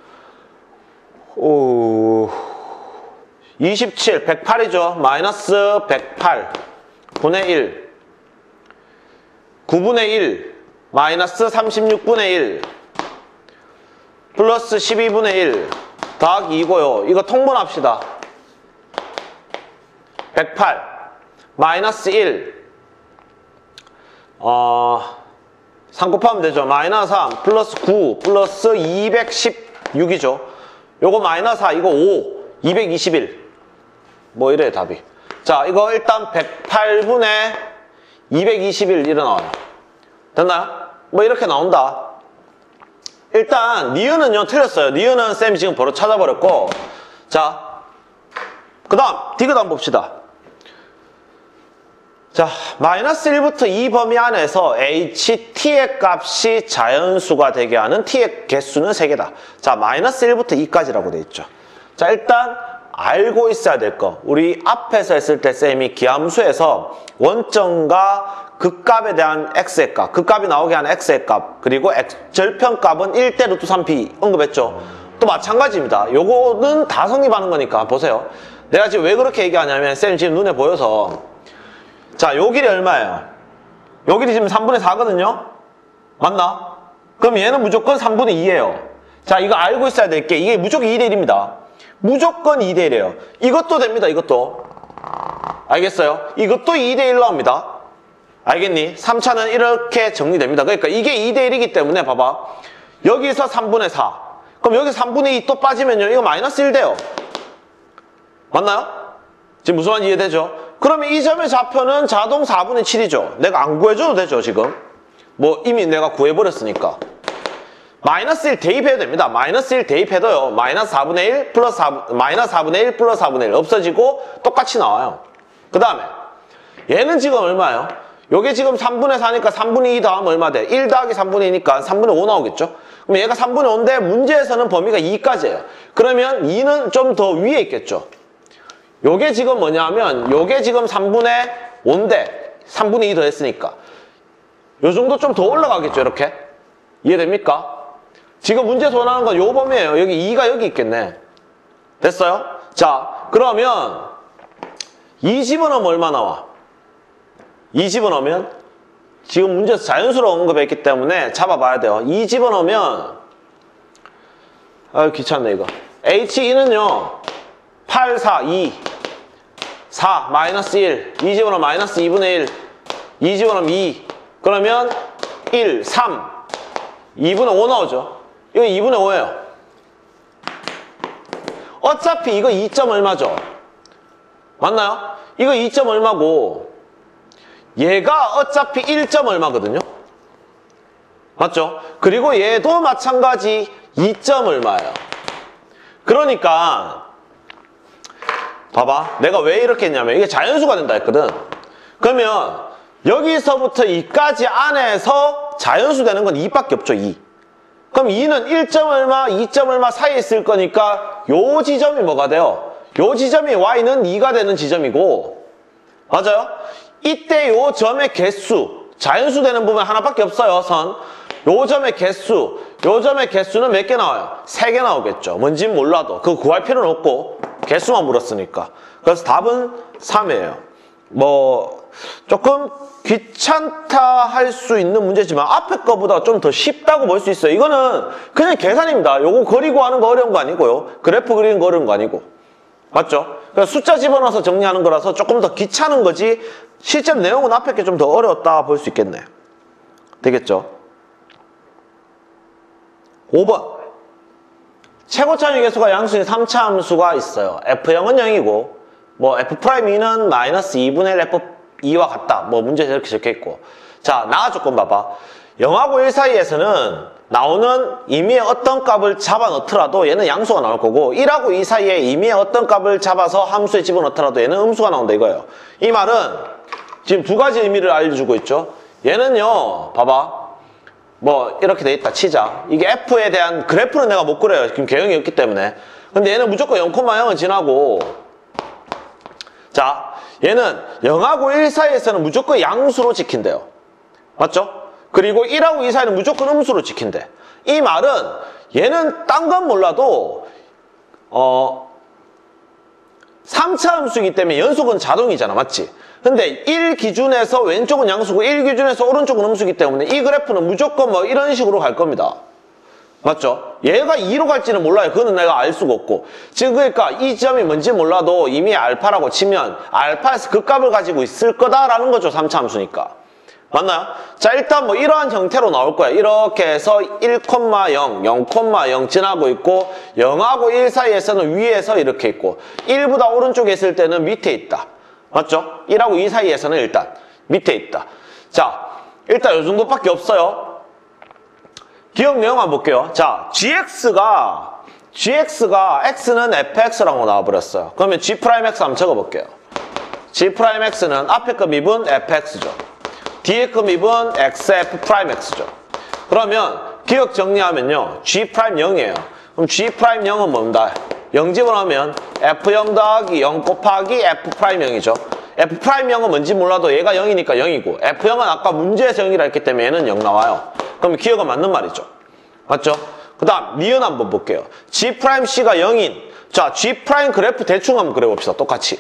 오, 이십칠, 백팔이죠. 마이너스 백팔 분의 일. 구분의 일. 마이너스 삼십육분의 일. 플러스 십이분의 일. 더하기 이고요. 이거 통분합시다. 백팔. 마이너스 일. 어, 삼 곱하면 되죠. 마이너스 삼. 플러스 구. 플러스 이백십육이죠. 요거 마이너스 사. 이거 오. 이백이십일. 뭐 이래요 답이. 자, 이거 일단 백팔분의 이백이십일 일어나와요. 됐나요? 뭐 이렇게 나온다. 일단 니은은요 틀렸어요. 니은은 쌤이 지금 바로 찾아버렸고, 자, 그 다음 디귿 한번 봅시다. 자, 마이너스 일부터 이 범위 안에서 ht의 값이 자연수가 되게 하는 t의 개수는 세 개다. 자, 마이너스 일부터 이까지라고 돼 있죠. 자, 일단 알고 있어야 될 거. 우리 앞에서 했을 때 쌤이 기함수에서 원점과 극값에 대한 x의 값, 극값이 나오게 하는 x의 값, 그리고 x, 절편값은 일 대 루트 삼 피 언급했죠. 또 마찬가지입니다. 요거는 다 성립하는 거니까 보세요. 내가 지금 왜 그렇게 얘기하냐면 쌤 지금 눈에 보여서, 자, 요 길이 얼마예요? 요 길이 지금 삼분의 사거든요? 맞나? 그럼 얘는 무조건 삼분의 이예요. 자, 이거 알고 있어야 될 게 이게 무조건 이 대 일입니다. 무조건 이 대 일이에요. 이것도 됩니다. 이것도. 알겠어요? 이것도 이 대 일로 합니다. 알겠니? 삼 차는 이렇게 정리됩니다. 그러니까 이게 이 대 일이기 때문에 봐봐. 여기서 삼분의 사. 그럼 여기 삼분의 이 또 빠지면요. 이거 마이너스 일 돼요. 맞나요? 지금 무슨 말인지 이해되죠? 그러면 이 점의 좌표는 자동 사분의 칠이죠. 내가 안 구해줘도 되죠, 지금. 뭐 이미 내가 구해버렸으니까. 마이너스 일 대입해도 됩니다. 마이너스 일 대입해도요. 마이너스 사분의 일 플러스 사, 마이너스 사분의 일 플러스 사분의 일 없어지고 똑같이 나와요. 그 다음에 얘는 지금 얼마예요? 요게 지금 삼분의 사니까 삼분의 이 더하면 얼마 돼? 일 더하기 삼분의 이니까 삼분의 오 나오겠죠? 그럼 얘가 삼분의 오인데 문제에서는 범위가 이까지예요. 그러면 이는 좀 더 위에 있겠죠? 요게 지금 뭐냐면 요게 지금 삼분의 오인데 삼분의 이 더했으니까 요 정도 좀 더 올라가겠죠? 이렇게? 이해됩니까? 지금 문제에서 원하는 건 요 범위예요. 여기 이가 여기 있겠네. 됐어요? 자, 그러면 이 집어넣으면 얼마 나와? 이 집어넣으면 지금 문제에서 자연수로 언급했기 때문에 잡아봐야 돼요. 이 집어넣으면 아유 귀찮네 이거. 에이치 이는요 팔, 사, 이, 사, 마이너스 일, 이 집어넣으면 마이너스 이분의 일, 이 집어넣으면 이, 그러면 일, 삼, 이분의 오 나오죠. 이거 이분의 오예요. 어차피 이거 이 점 얼마죠? 맞나요? 이거 이 점 얼마고 얘가 어차피 일 점 얼마거든요? 맞죠? 그리고 얘도 마찬가지 이 점 얼마예요. 그러니까 봐봐. 내가 왜 이렇게 했냐면 이게 자연수가 된다 했거든. 그러면 여기서부터 이까지 안에서 자연수 되는 건 이밖에 없죠. 이. 그럼 이는 일 점 얼마, 이 점 얼마 사이에 있을 거니까 요 지점이 뭐가 돼요? 요 지점이 y는 이가 되는 지점이고, 맞아요? 이때 요 점의 개수, 자연수 되는 부분 하나밖에 없어요. 선. 요 점의 개수, 요 점의 개수는 몇 개 나와요? 세 개 나오겠죠. 뭔진 몰라도 그거 구할 필요는 없고 개수만 물었으니까. 그래서 답은 삼이에요. 뭐 조금 귀찮다 할 수 있는 문제지만 앞에 거보다 좀 더 쉽다고 볼 수 있어요. 이거는 그냥 계산입니다. 요거 그리고 하는 거 어려운 거 아니고요. 그래프 그리는 거 어려운 거 아니고. 맞죠? 그래서 숫자 집어넣어서 정리하는 거라서 조금 더 귀찮은 거지 실제 내용은 앞에 게 좀 더 어려웠다 볼 수 있겠네. 되겠죠? 오 번. 최고 참여 개수가 양수인 삼 차 함수가 있어요. 에프 영은 영이고 뭐 F'이는 마이너스 이분의 일 에프 이와 같다. 뭐 문제에서 이렇게 적혀있고. 자, 나와 조건 봐봐. 영하고 일 사이에서는 나오는 임의의 어떤 값을 잡아 넣더라도 얘는 양수가 나올 거고 일하고 이 사이에 임의의 어떤 값을 잡아서 함수에 집어넣더라도 얘는 음수가 나온다 이거예요. 이 말은 지금 두 가지 의미를 알려주고 있죠. 얘는요, 봐봐. 뭐 이렇게 돼 있다 치자. 이게 F에 대한 그래프는 내가 못 그려요. 지금 개형이 없기 때문에. 근데 얘는 무조건 영, 영은 지나고, 자, 얘는 영하고 일 사이에서는 무조건 양수로 지킨대요. 맞죠? 그리고 일하고 이 사이는 무조건 음수로 지킨대. 이 말은 얘는 딴 건 몰라도 어 삼 차 함수이기 때문에 연속은 자동이잖아. 맞지? 근데 일 기준에서 왼쪽은 양수고 일 기준에서 오른쪽은 음수이기 때문에 이 그래프는 무조건 뭐 이런 식으로 갈 겁니다. 맞죠? 얘가 이로 갈지는 몰라요. 그거는 내가 알 수가 없고. 지금 그러니까 이 지점이 뭔지 몰라도 이미 알파라고 치면 알파에서 그 값을 가지고 있을 거다라는 거죠. 삼 차 함수니까. 맞나요? 자, 일단 뭐 이러한 형태로 나올 거야. 이렇게 해서 일, 영, 영, 영 지나고 있고 영하고 일 사이에서는 위에서 이렇게 있고 일보다 오른쪽에 있을 때는 밑에 있다. 맞죠? 일하고 이 사이에서는 일단 밑에 있다. 자, 일단 이 정도밖에 없어요. 기억 내용 한번 볼게요. 자, gx가 gx가 x는 fx라고 나와버렸어요. 그러면 g'x 한번 적어볼게요. g'x는 앞에 거 미분 fx죠. 뒤에 거 미분 xf'x죠. 그러면 기억 정리하면요. g' 영이에요. 그럼 g' 영은 뭔다? 영 집어넣으면 에프 영 더하기 영 곱하기 에프 영이죠. 에프 영은 뭔지 몰라도 얘가 영이니까 영이고 에프 영은 아까 문제에서 영이라 했기 때문에 얘는 영 나와요. 그럼 기억은 맞는 말이죠. 맞죠? 그 다음 니은 한번 볼게요. g'c가 영인. 자, g' 그래프 대충 한번 그려봅시다. 똑같이.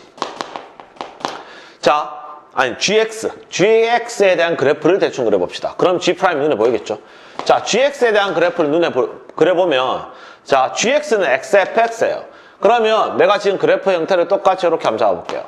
자, 아니 gx, gx에 대한 그래프를 대충 그려봅시다. 그럼 g' 눈에 보이겠죠? 자, gx에 대한 그래프를 눈에 보, 그려보면 자, gx는 xfx예요. 그러면 내가 지금 그래프 형태를 똑같이 이렇게 한번 잡아볼게요.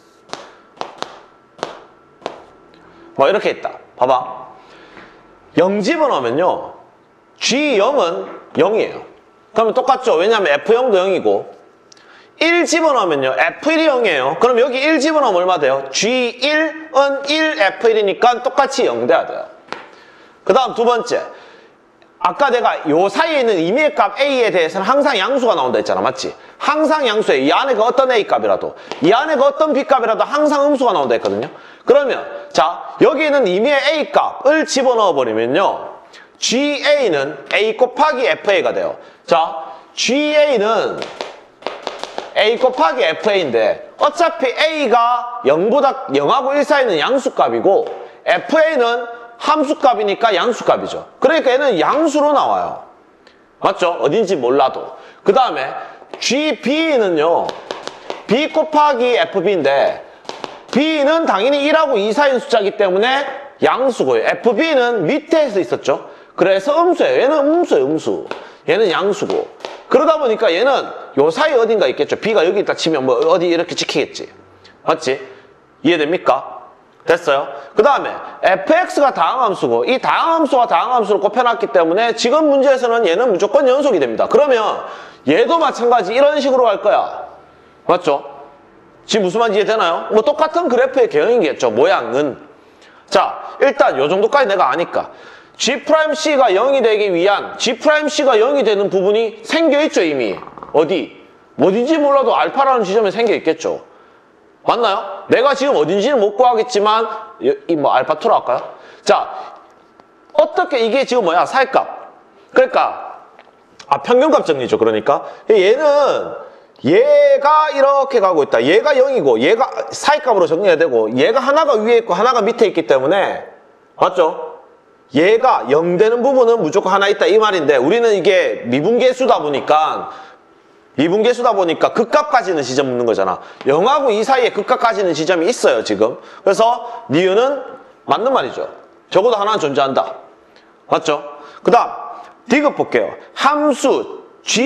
뭐 이렇게 있다. 봐봐. 영 집어넣으면요. 지 영은 영이에요. 그러면 똑같죠? 왜냐하면 에프 영도 영이고 일 집어넣으면요. 에프 일이 영이에요. 그럼 여기 일 집어넣으면 얼마 돼요? 지 일은 일, 에프 일이니까 똑같이 영 돼야 돼요. 그 다음 두 번째. 아까 내가 요 사이에 있는 임의의 값 A에 대해서는 항상 양수가 나온다 했잖아. 맞지? 항상 양수예요. 이 안에가 어떤 A 값이라도 이 안에가 어떤 B 값이라도 항상 음수가 나온다 했거든요. 그러면 자, 여기 있는 임의의 A 값을 집어넣어 버리면요. 지에이는 A 곱하기 에프에이가 돼요. 자, 지에이는 A 곱하기 에프에이인데 어차피 A가 영보다 영하고 일 사이는 양수값이고 에프에이는 함수값이니까 양수값이죠. 그러니까 얘는 양수로 나와요. 맞죠? 어딘지 몰라도. 그 다음에 지비는요. B 곱하기 에프비인데 B는 당연히 일하고 이 사이인 숫자이기 때문에 양수고요. 에프비는 밑에서 있었죠. 그래서 음수예요. 얘는 음수예요. 음수. 얘는 양수고. 그러다 보니까 얘는 요 사이 어딘가 있겠죠. B가 여기 있다 치면 뭐 어디 이렇게 찍히겠지. 맞지? 이해됩니까? 됐어요? 그 다음에 에프엑스가 다항함수고 이 다항함수와 다항함수를 곱해놨기 때문에 지금 문제에서는 얘는 무조건 연속이 됩니다. 그러면 얘도 마찬가지 이런 식으로 갈 거야. 맞죠? 지금 무슨 말인지 이해되나요? 뭐 똑같은 그래프의 개형이겠죠. 모양은. 자, 일단 요 정도까지 내가 아니까 G'C가 영이 되기 위한 G'C가 영이 되는 부분이 생겨있죠. 이미. 어디? 어딘지 몰라도 알파라는 지점에 생겨있겠죠. 맞나요? 내가 지금 어딘지는 못 구하겠지만 이 뭐 알파 이로 할까요? 자, 어떻게 이게 지금 뭐야? 사이값. 그러니까 아 평균값 정리죠. 그러니까 얘는 얘가 이렇게 가고 있다. 얘가 영이고 얘가 사이값으로 정리해야 되고 얘가 하나가 위에 있고 하나가 밑에 있기 때문에 맞죠? 얘가 영 되는 부분은 무조건 하나 있다 이 말인데 우리는 이게 미분계수다 보니까 미분계수다 보니까 극값까지는 지점 묻는 거잖아. 영하고 이 사이에 극값까지는 지점이 있어요, 지금. 그래서 니은은 맞는 말이죠. 적어도 하나는 존재한다. 맞죠? 그 다음, 디귿 볼게요. 함수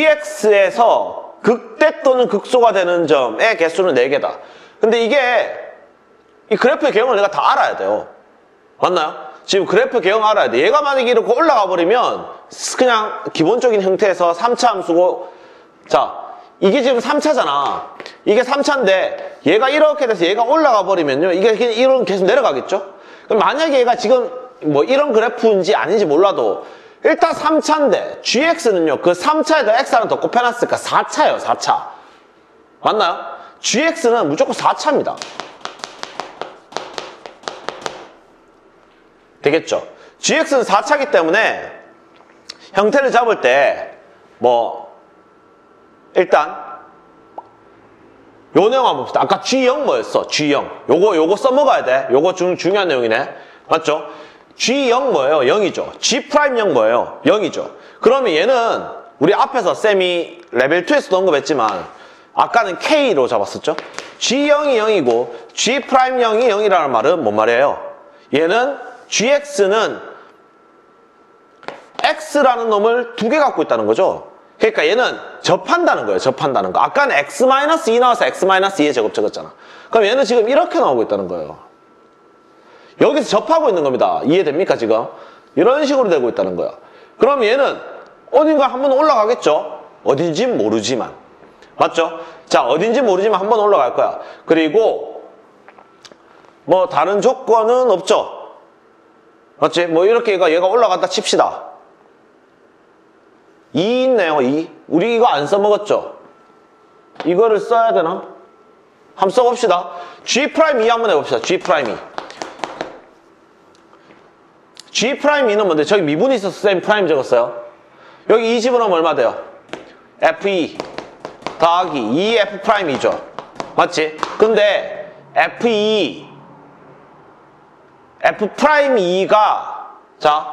gx에서 극대 또는 극소가 되는 점의 개수는 네 개다. 근데 이게 이 그래프의 개형을 내가 다 알아야 돼요. 맞나요? 지금 그래프 개형 알아야 돼. 얘가 만약에 이렇게 올라가 버리면 그냥 기본적인 형태에서 삼 차 함수고 자, 이게 지금 삼 차잖아. 이게 삼 차인데 얘가 이렇게 돼서 얘가 올라가 버리면요. 이게 이런 계속 내려가겠죠? 만약에 얘가 지금 뭐 이런 그래프인지 아닌지 몰라도 일단 삼 차인데 지엑스는요 그 삼 차에다 x 하나 더 곱해놨으니까 사 차예요. 사 차 맞나요? 지엑스는 무조건 사 차입니다. 되겠죠? 지엑스는 사 차이기 때문에 형태를 잡을 때 뭐 일단 요 내용 한번 봅시다. 아까 지 영 뭐였어? 지 영. 요거 요거 써먹어야 돼. 요거 중, 중요한 내용이네. 맞죠? 지 영 뭐예요? 영이죠. G' 영 뭐예요? 영이죠. 그러면 얘는 우리 앞에서 쌤이 레벨 이에서도 언급했지만 아까는 K로 잡았었죠? 지 영이 영이고 G' 영이 영이라는 말은 뭔 말이에요? 얘는 지엑스는 X라는 놈을 두 개 갖고 있다는 거죠. 그러니까 얘는 접한다는 거예요. 접한다는 거. 아까는 X 마이너스 이 나와서 X 마이너스 이의 제곱 적었잖아. 그럼 얘는 지금 이렇게 나오고 있다는 거예요. 여기서 접하고 있는 겁니다. 이해됩니까 지금? 이런 식으로 되고 있다는 거야. 그럼 얘는 어딘가 한번 올라가겠죠? 어딘지 모르지만. 맞죠? 자, 어딘지 모르지만 한번 올라갈 거야. 그리고 뭐 다른 조건은 없죠? 맞지? 뭐 이렇게 얘가, 얘가 올라갔다 칩시다. 이 있네요. 이. 우리 이거 안 써먹었죠? 이거를 써야 되나? 한번 써봅시다. G' 이 한번 해봅시다. G' 이. G' 이는 뭔데? 저기 미분이 있어서 쌤 프라임 적었어요. 여기 이 집어넣으면 얼마 돼요? 에프 이 더하기 이 에프 이죠. 맞지? 근데 에프 이 에프 이가 자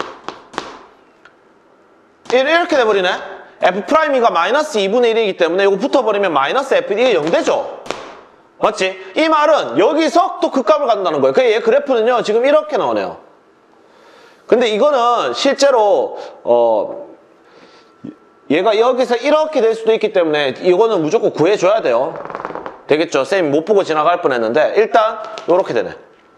이렇게 돼버리네. 에프 이가 마이너스 이분의 일이기 때문에 이거 붙어버리면 마이너스 에프 이가 영 되죠. 맞지? 이 말은 여기서 또 그 값을 갖는다는 거예요. 그얘 그래프는요 지금 이렇게 나오네요. 근데 이거는 실제로 어 얘가 여기서 이렇게 될 수도 있기 때문에 이거는 무조건 구해줘야 돼요. 되겠죠? 쌤이 못 보고 지나갈 뻔했는데 일단 이렇게 되네.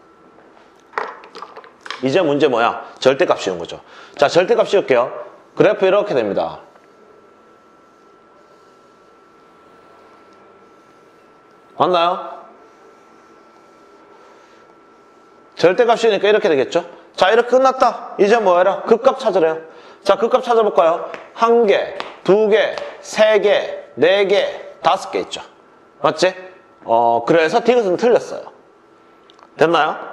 이제 문제 뭐야? 절대값 씌운 거죠. 자, 절대값 씌울게요. 그래프 이렇게 됩니다. 맞나요? 절대값 씌우니까 이렇게 되겠죠? 자, 이렇게 끝났다. 이제 뭐 해라? 극값 찾으래요. 자, 극값 찾아볼까요? 한 개, 두 개, 세 개, 네 개, 다섯 개 있죠. 맞지? 어, 그래서 디귿은 틀렸어요. 됐나요?